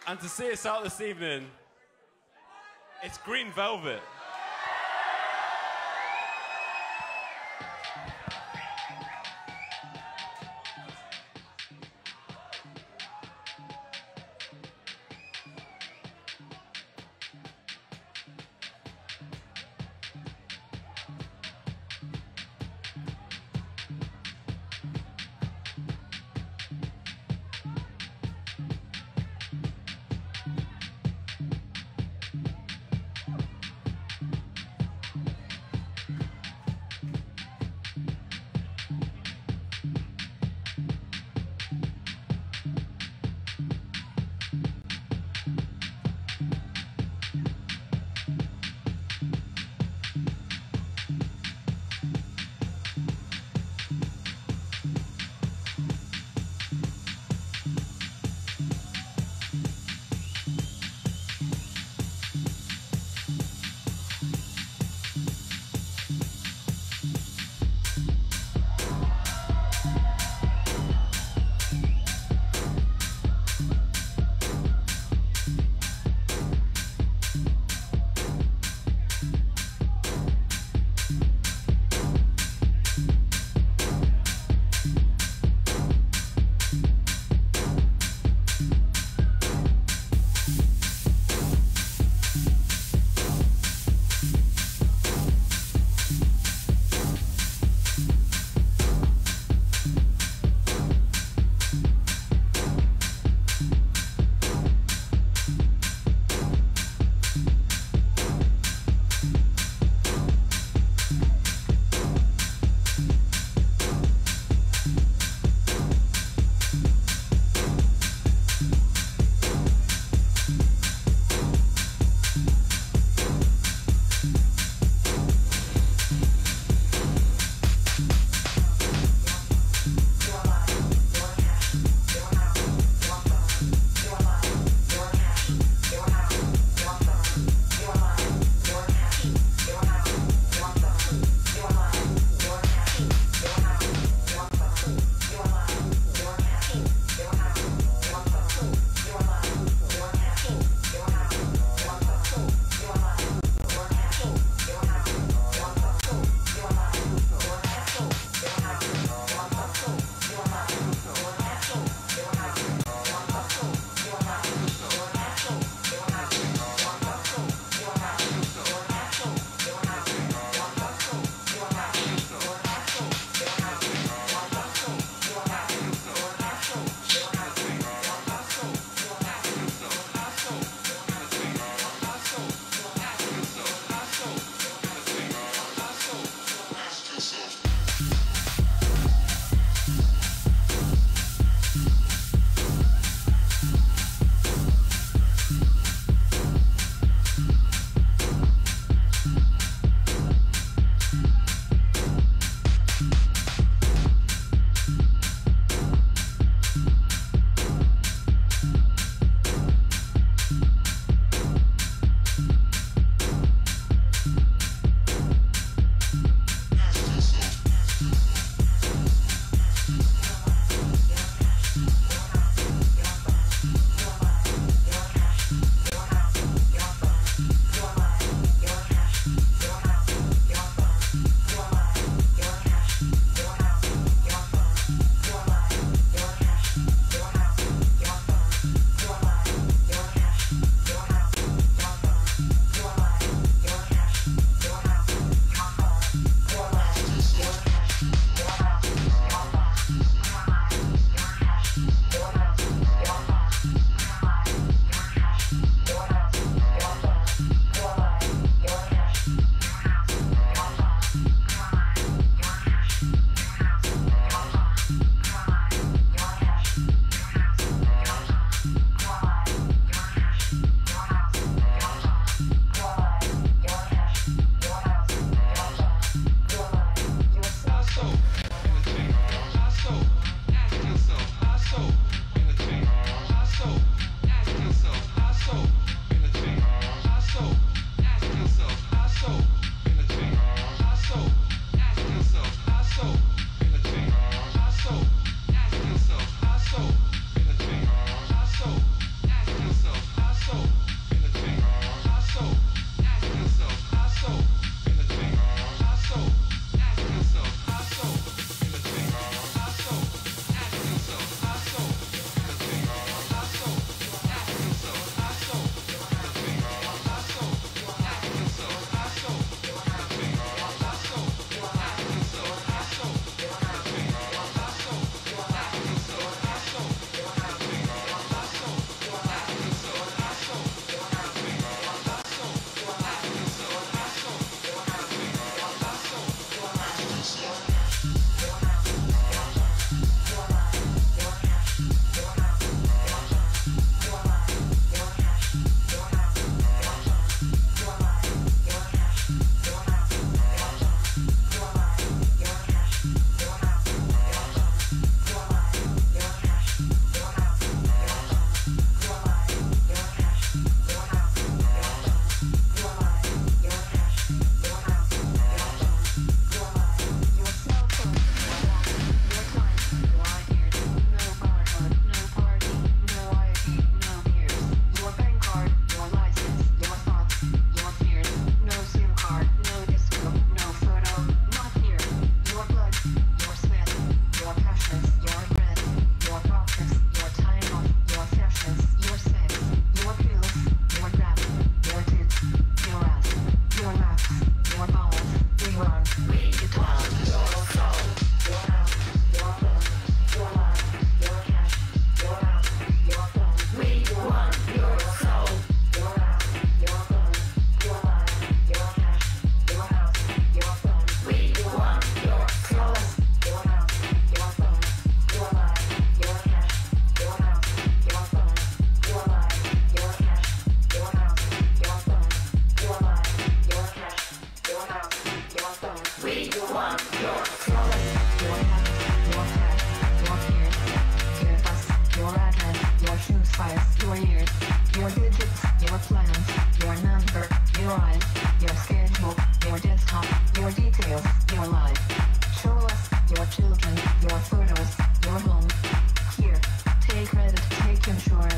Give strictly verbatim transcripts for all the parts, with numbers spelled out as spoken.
And to see us out this evening, it's Green Velvet.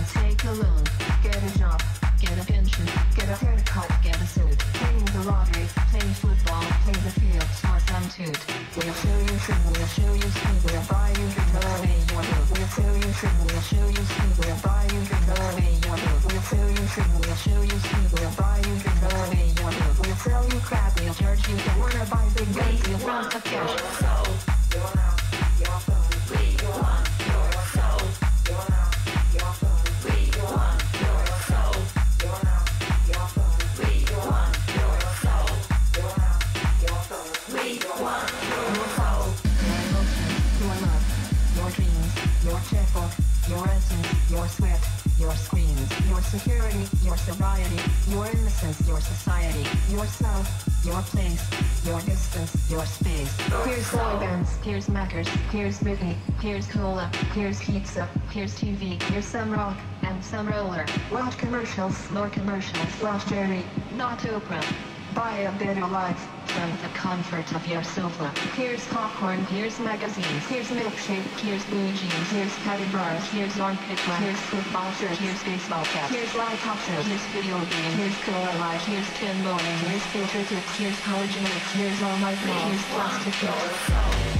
dance, take a loan, get a job, get a pension, get a haircut, get a suit, play the lottery, play football, play the field, for some toot. We'll show you should, we'll show you speed, we'll buy you drink, the way you want to. We'll show you should, we'll show you speed, we'll buy you drink, the way you want to. We'll show you should, we'll show you speed, we'll buy you drink, the way you want to. We'll sell you crap, we'll charge you, don't wanna buy big guns, we'll want the cash. Your house, your phone, we want your soul. Your house, your phone, we want your soul. Your house, your phone, we want your soul. Your house, your phone, we want your soul. Your emotions, your love, your dreams, your checkbook, your essence, your sweat, your screams, your security, your sobriety, your innocence, your society, yourself, your place, your distance, your space. Here's boy bands, here's Mackers, here's Britney, here's Cola, here's pizza, here's T V, here's some rock, and some roller. Watch commercials, more commercials, watch Jerry, not Oprah. Buy a better life from the comfort of your sofa. Here's popcorn, here's magazines, here's milkshake, here's blue jeans, here's patty bars, here's armpit wax, here's football shirt, here's baseball cap, here's live talk shows, here's video games, here's Cola Life, here's Ken Bowling, here's filter tips, here's college notes, here's all my friends, here's plastic tips.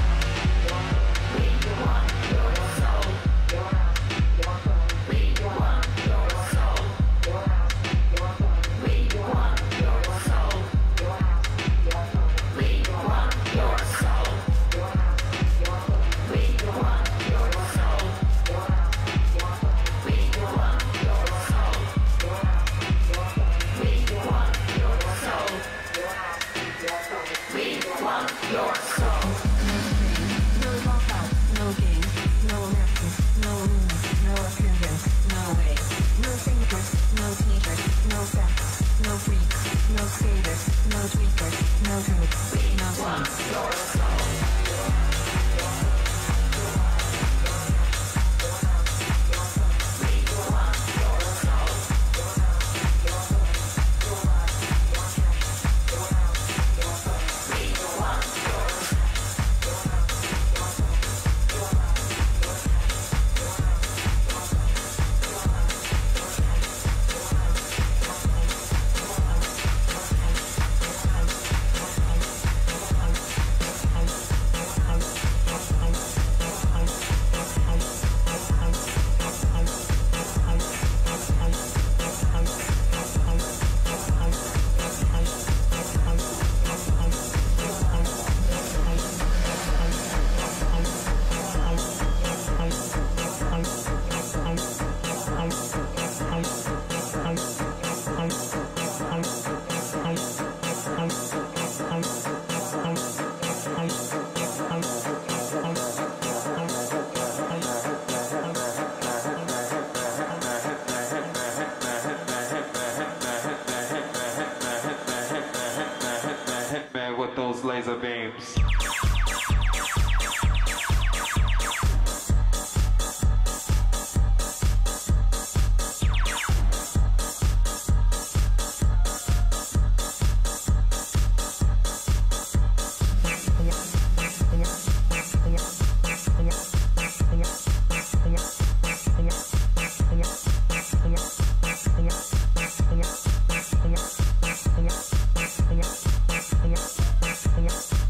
With those laser beams. Yeah.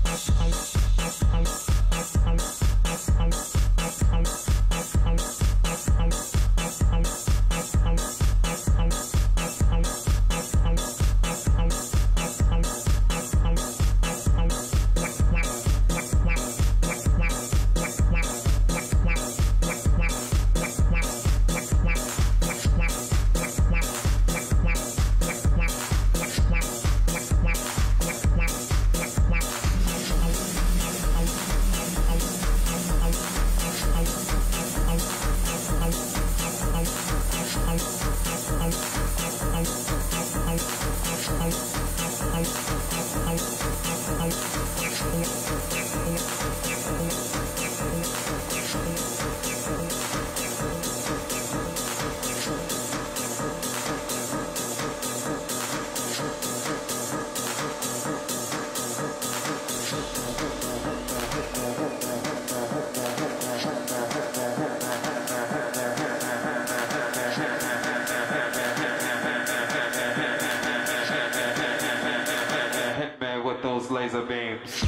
ribs.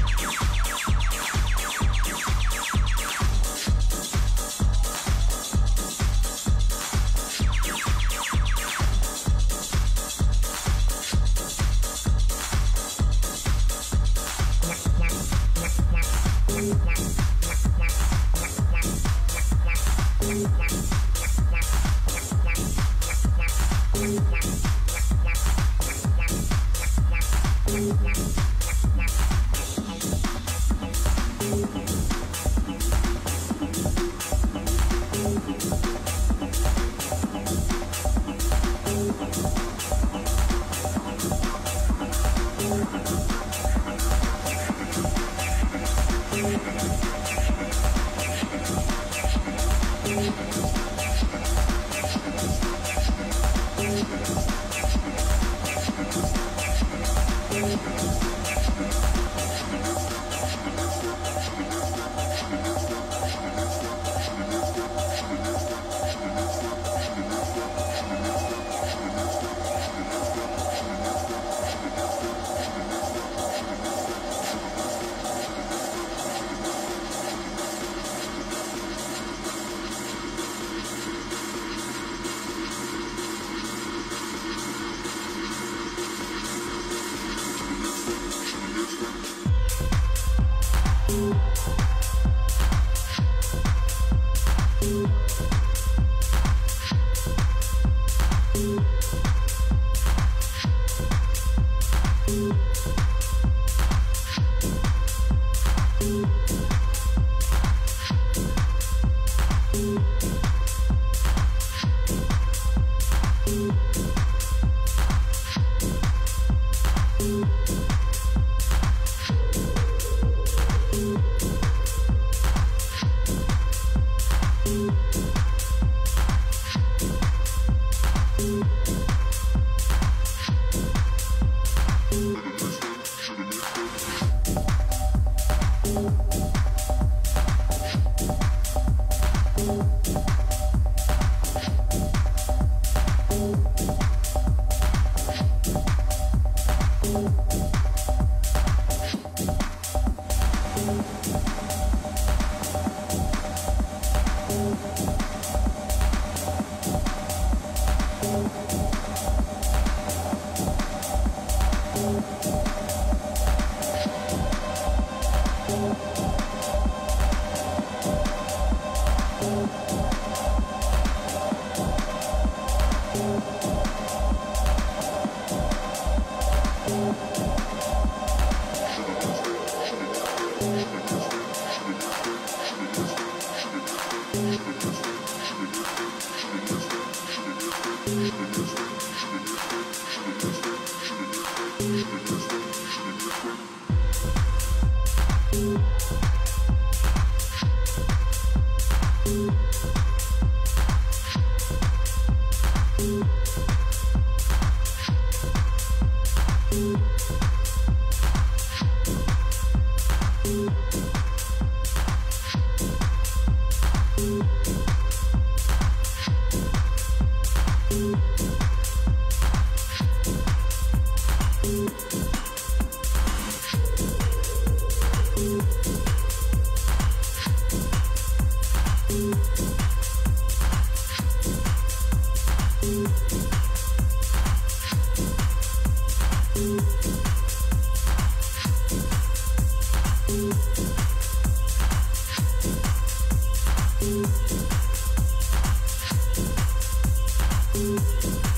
Thank you.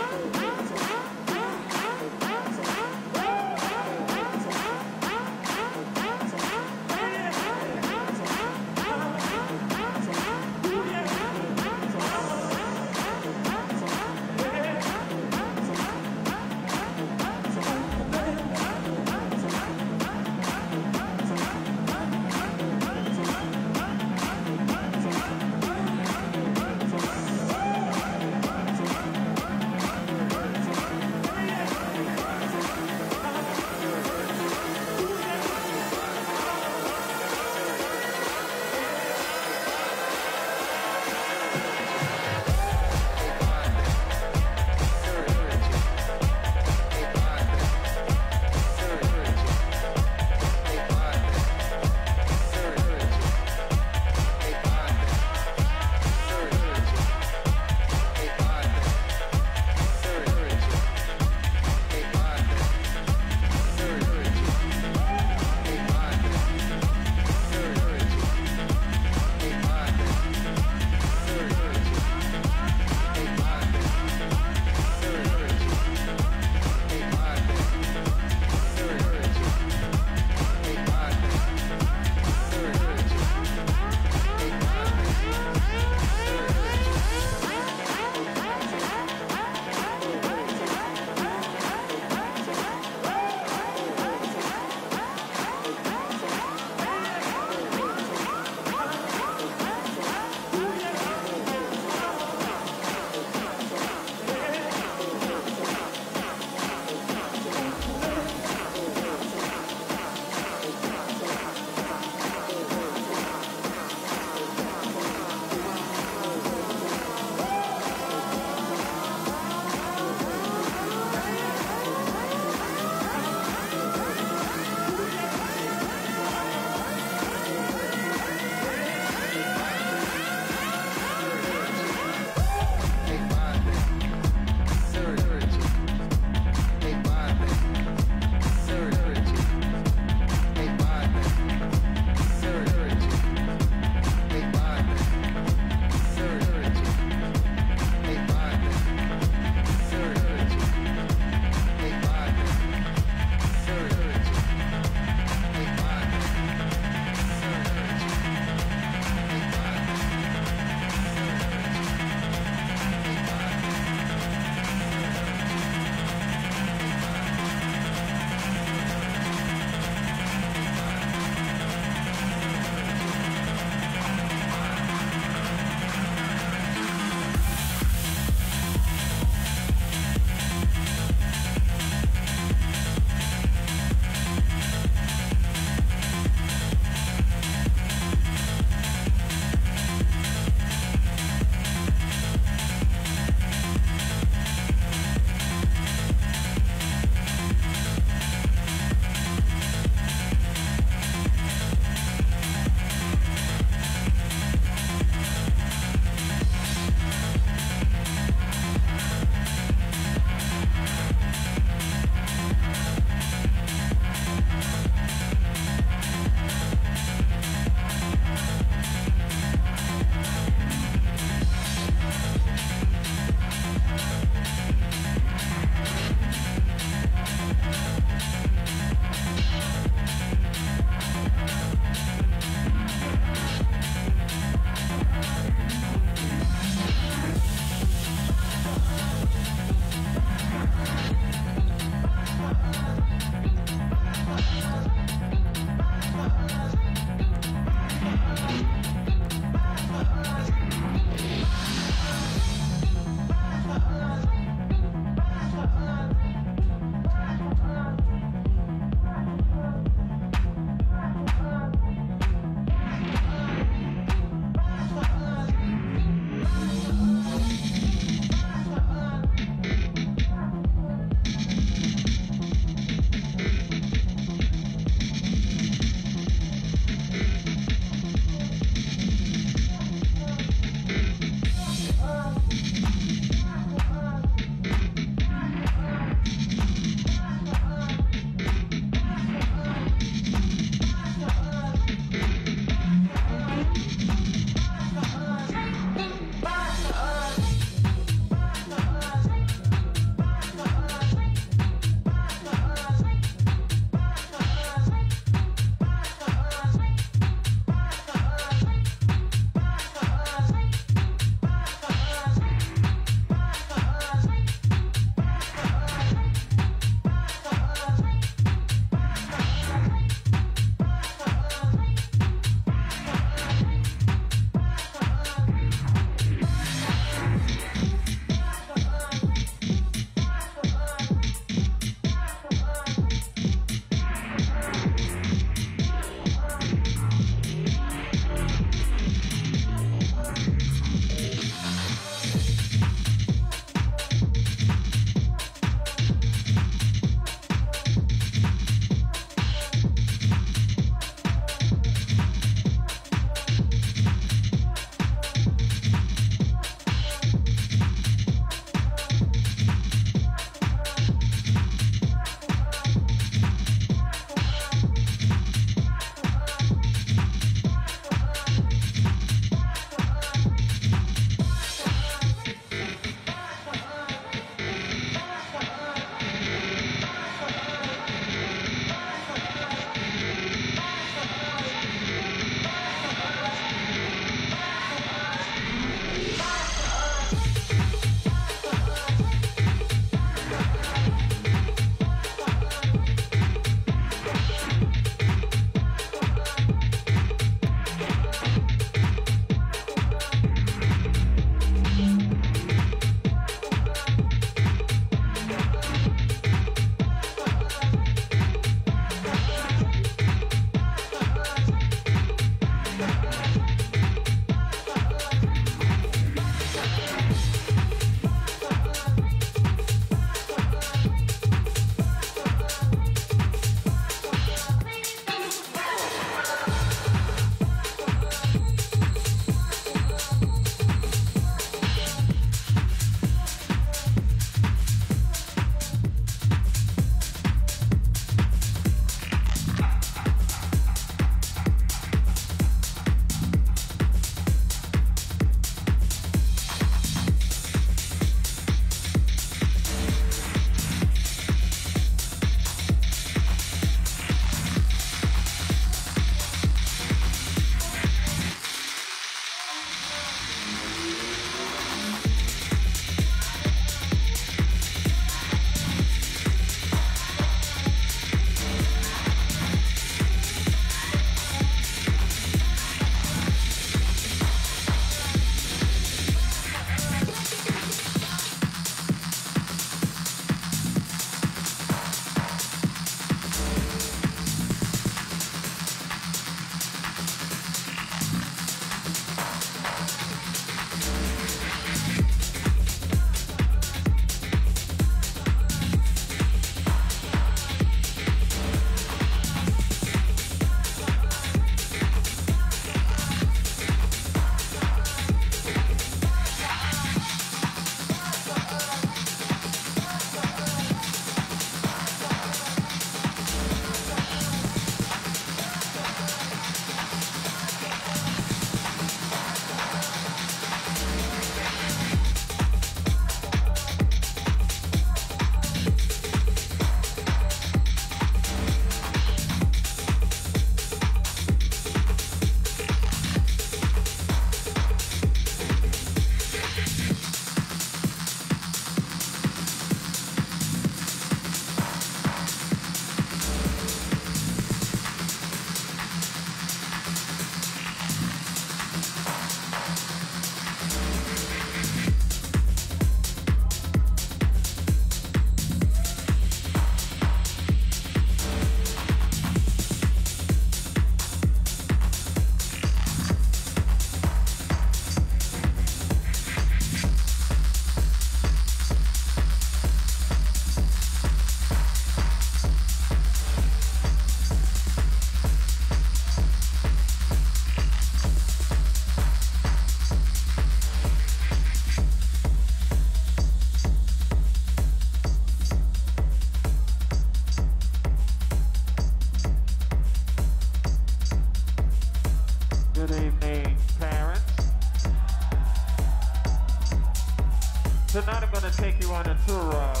on a tour of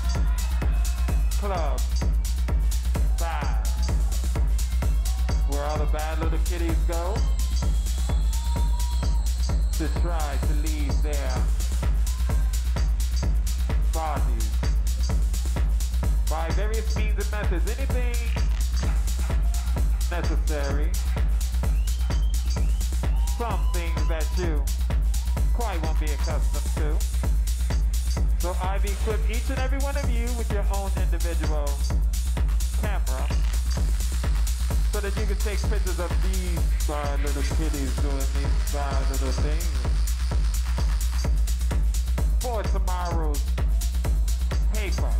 Club Five, where all the bad little kitties go to try to leave their bodies by various means and methods. Anything necessary. Some things that you quite won't be accustomed to. So I've equipped each and every one of you with your own individual camera so that you can take pictures of these five little kitties doing these five little things for tomorrow's paper.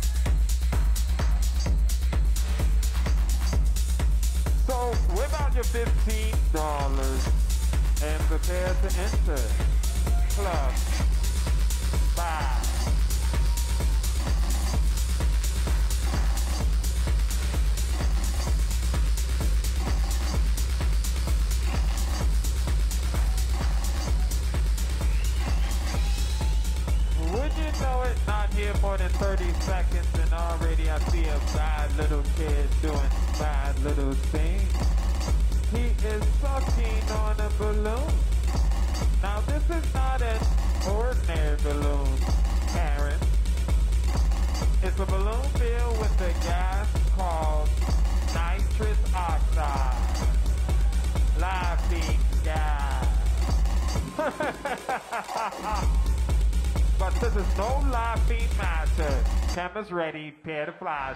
So whip out your fifteen dollars and prepare to enter Club Five. Would you know it? Not here more than thirty seconds and already I see a bad little kid doing bad little things. He is sucking on a balloon. Now this is not an ordinary balloon, Karen. It's a balloon filled with a gas called nitrous oxide. Laughing gas. But this is no laughing matter. Cameras ready, prepare to flash.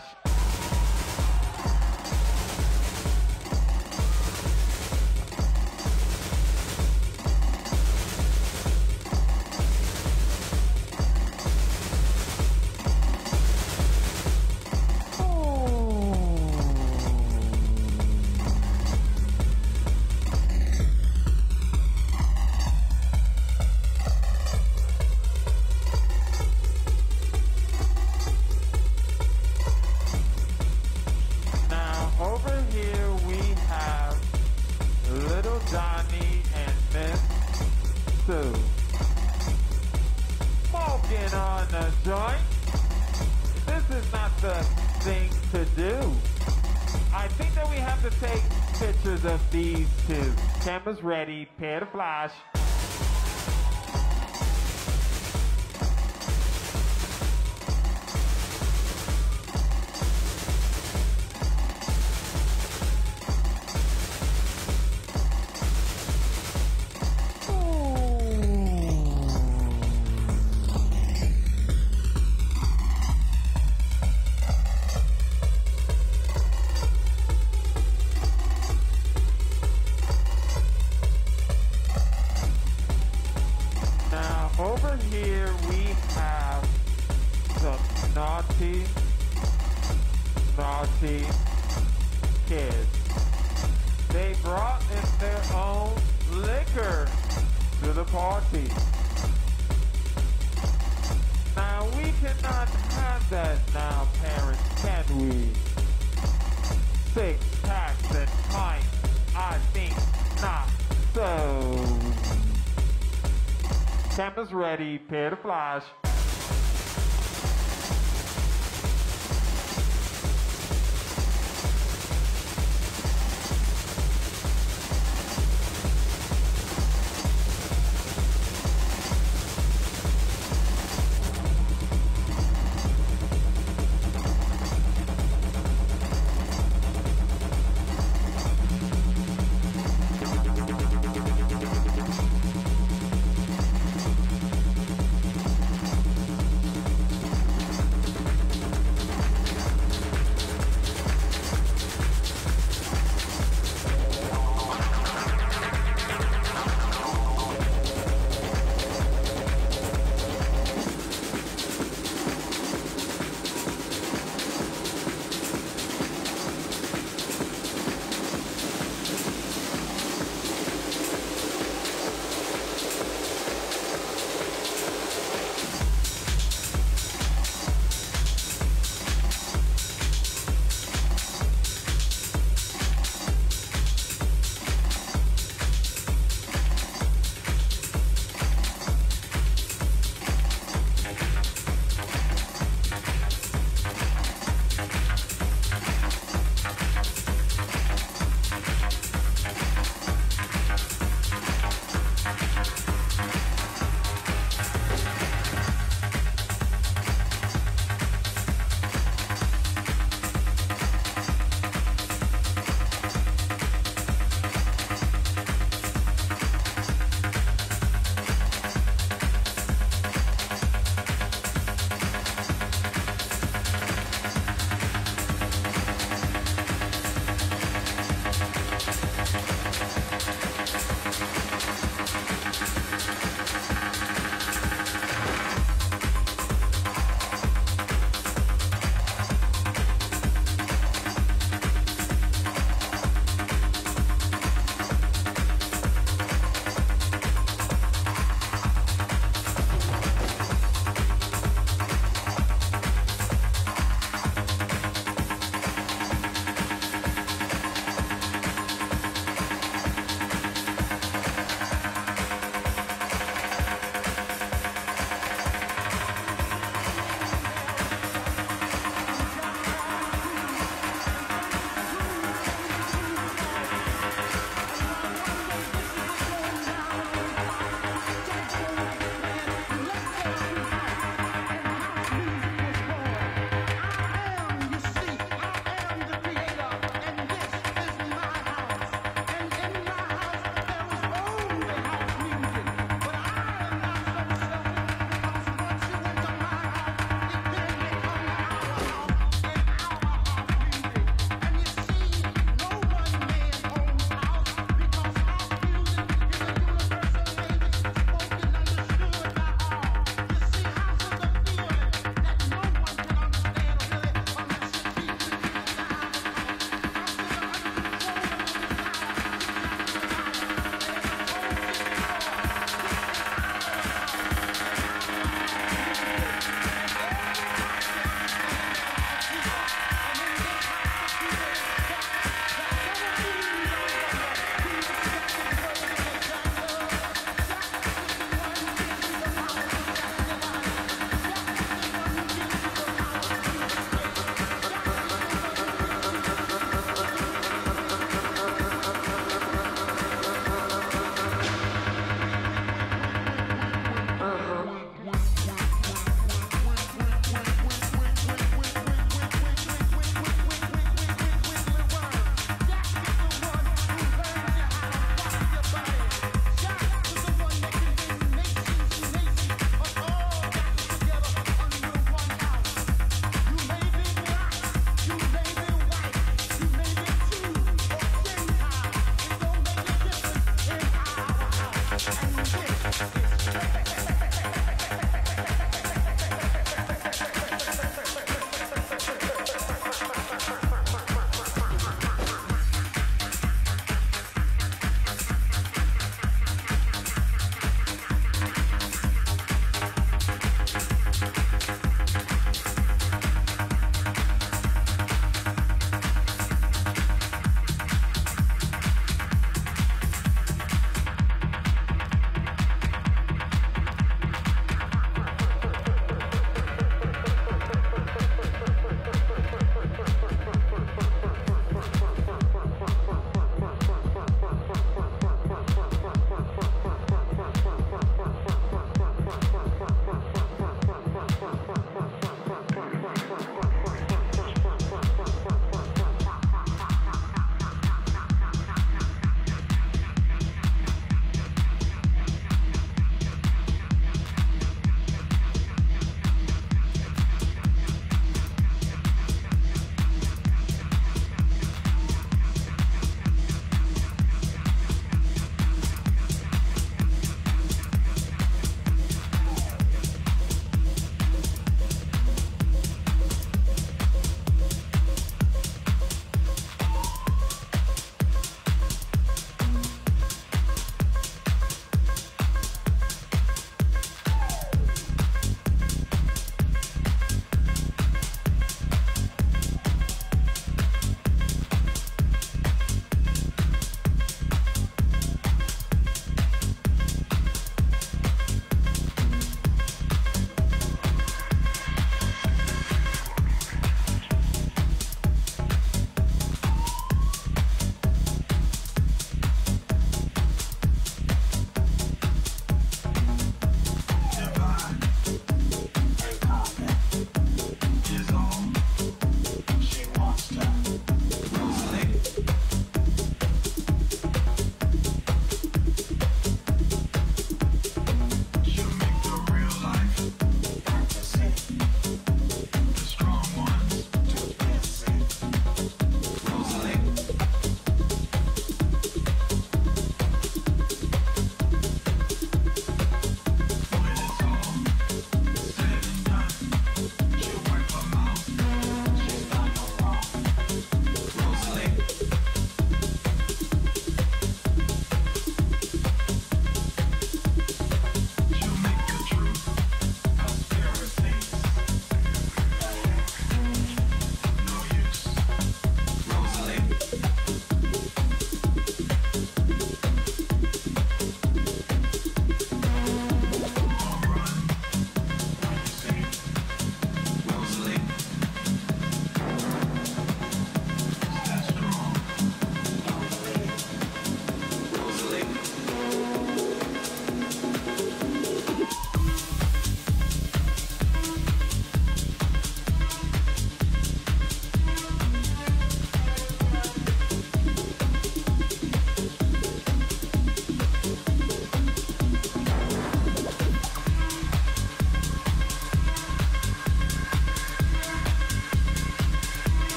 Cameras ready, prepare to flash. Cameras ready, prepare to flash.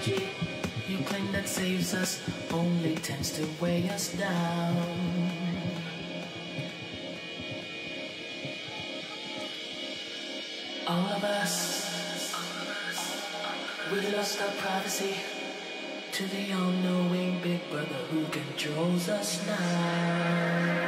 technology you claim that saves us only tends to weigh us down. All of us, we lost our privacy to the all-knowing big brother who controls us now.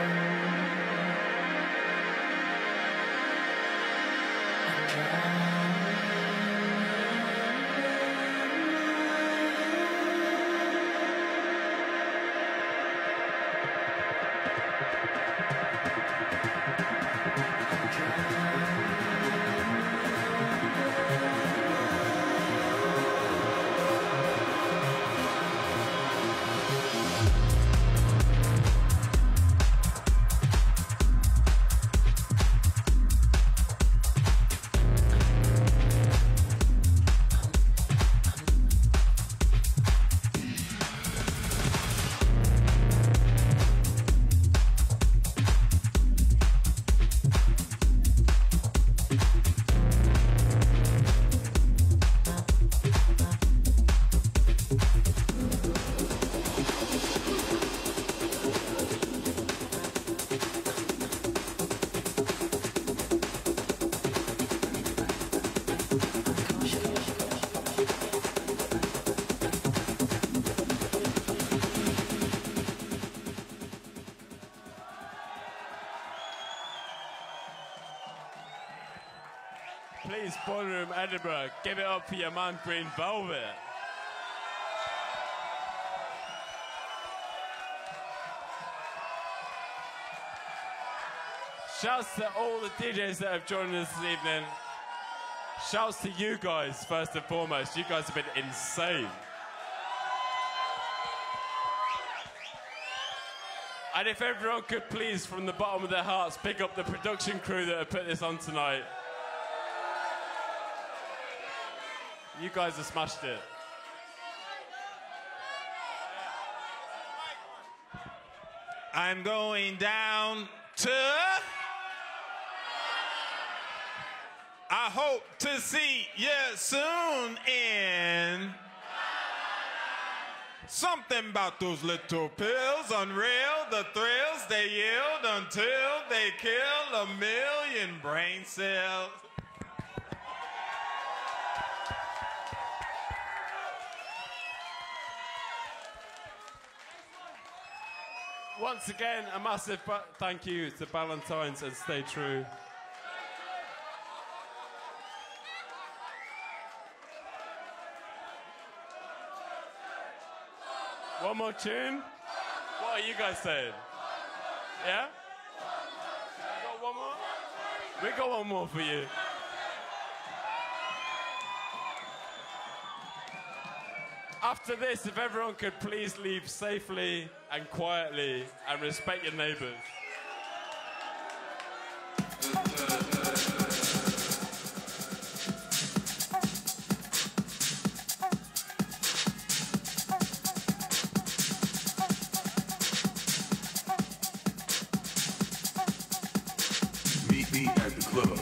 Please, Ballroom Edinburgh, give it up for your man, Green Velvet. Shouts to all the D Js that have joined us this evening. Shouts to you guys, first and foremost. You guys have been insane. And if everyone could please, from the bottom of their hearts, pick up the production crew that have put this on tonight. You guys have smashed it. I'm going down to... I hope to see you soon in... Something about those little pills, unreal, the thrills they yield until they kill a million brain cells. Once again, a massive thank you to Ballantynes and Stay True. One more tune? What are you guys saying? Yeah? We got one more? We got one more for you. After this, if everyone could please leave safely and quietly and respect your neighbours. Meet me at the club.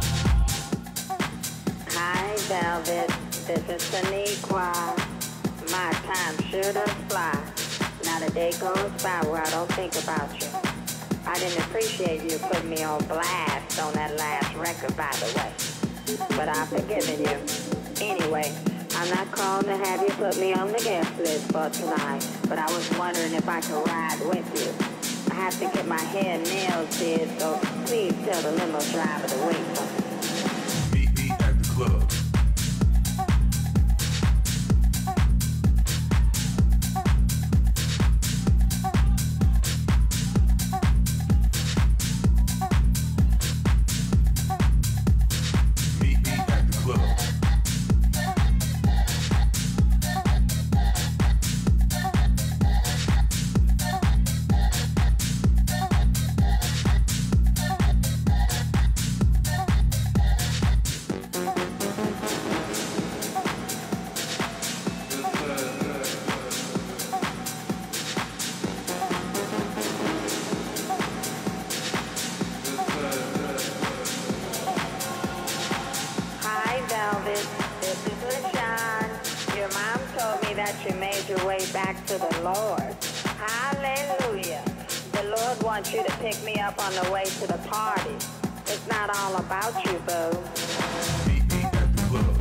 Velvet, this is Saniqua. my time sure does fly. Not a day goes by where I don't think about you. I didn't appreciate you putting me on blast on that last record, by the way. But I've forgiven you. Anyway, I'm not calling to have you put me on the guest list for tonight, but I was wondering if I could ride with you. I have to get my hair and nails did, so please tell the limo driver to wait for me. Meet me at the club. Meet me at the club. Hi, Velvet. This is LaShawn. Your mom told me that you made your way back to the Lord. Hallelujah. The Lord wants you to pick me up on the way to the party. It's not all about you, boo. Meet me at the club.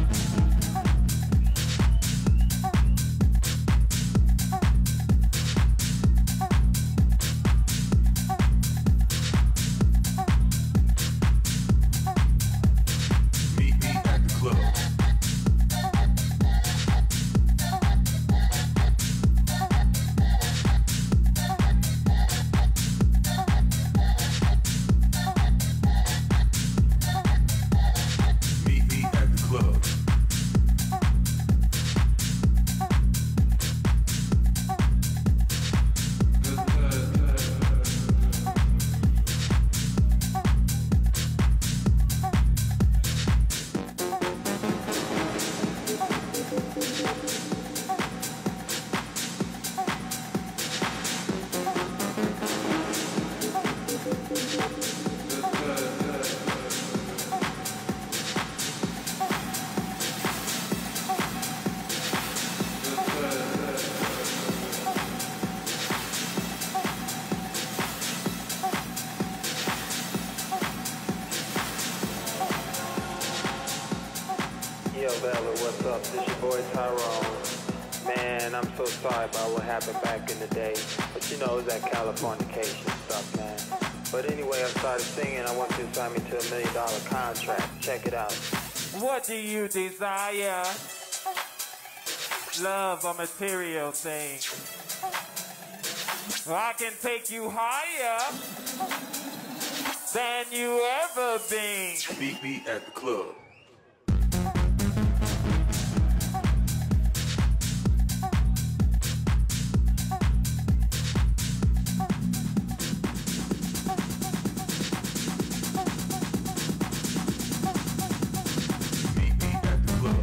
Meet me at the club. Meet me at the club. Yo, Bella, what's up? This your boy Tyrone. Man, I'm so sorry about what happened back in the day. But you know, it was that Californication stuff, man. But anyway, I started singing. I want you to sign me to a million dollar contract. Check it out. What do you desire? Love a material thing. I can take you higher than you ever been. Meet me at the club. Meet me at the club.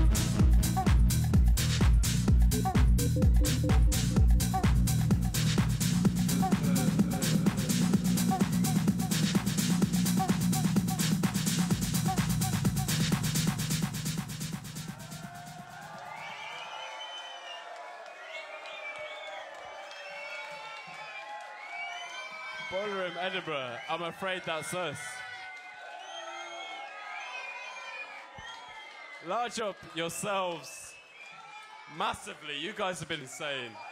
Ballroom Edinburgh, I'm afraid that's us. Large up yourselves massively. You guys have been insane.